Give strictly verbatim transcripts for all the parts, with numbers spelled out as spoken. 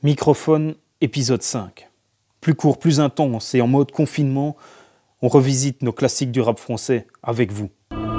Microphone, épisode cinq. Plus court, plus intense et en mode confinement, on revisite nos classiques du rap français avec vous.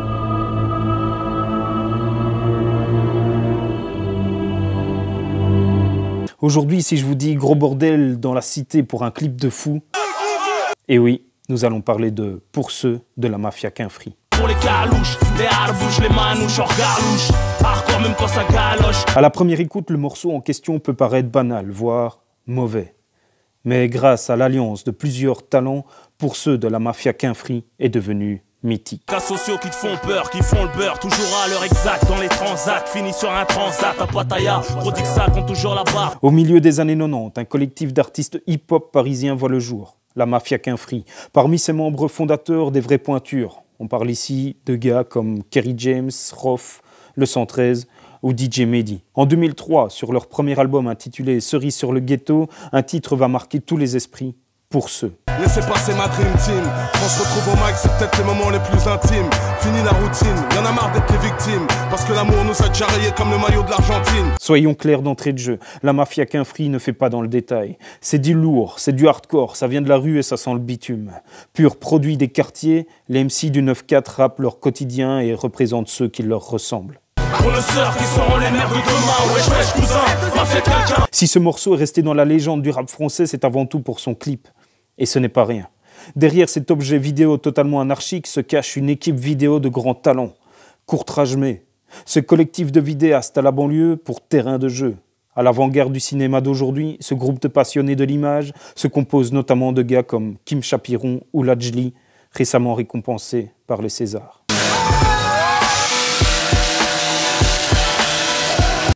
Aujourd'hui, si je vous dis gros bordel dans la cité pour un clip de fou, et oui, nous allons parler de Pour ceux de la mafia Quinfri. Pour les calouches, les harbouches, les manouches, hors garlouche, hardcore même quand ça galoche. À la première écoute, le morceau en question peut paraître banal, voire mauvais. Mais grâce à l'alliance de plusieurs talents, Pour ceux de la mafia Quinfri est devenu mythique. Cas sociaux qui te font peur, qui font le beurre, toujours à l'heure exacte dans les transats, fini sur un transat à Pattaya, gros que ça compte toujours la barre. Au milieu des années quatre-vingt-dix, un collectif d'artistes hip-hop parisiens voit le jour, la mafia Quinfri. Parmi ses membres fondateurs, des vraies pointures. On parle ici de gars comme Kerry James, Rof, le cent treize ou D J Mehdi. En deux mille trois, sur leur premier album intitulé Cerise sur le ghetto, un titre va marquer tous les esprits, Pour ceux. Laissez passer ma dream team. Quand on se retrouve au mic, c'est peut-être les moments les plus intimes. Fini la routine, y'en a marre d'être les victimes. Parce que l'amour nous a déjà rayés comme le maillot de l'Argentine. Soyons clairs d'entrée de jeu, la mafia Quinfri ne fait pas dans le détail. C'est du lourd, c'est du hardcore, ça vient de la rue et ça sent le bitume. Pur produit des quartiers, les M C du neuf quatre rappent leur quotidien et représentent ceux qui leur ressemblent. Pour nos sœurs qui seront les mères de demain, wesh wesh cousin, m'a fait quelqu'un. Si ce morceau est resté dans la légende du rap français, c'est avant tout pour son clip. Et ce n'est pas rien. Derrière cet objet vidéo totalement anarchique se cache une équipe vidéo de grands talents. Courtrage-May, ce collectif de vidéastes à la banlieue pour terrain de jeu. À l'avant-garde du cinéma d'aujourd'hui, ce groupe de passionnés de l'image se compose notamment de gars comme Kim Chapiron ou Lajli, récemment récompensés par les Césars.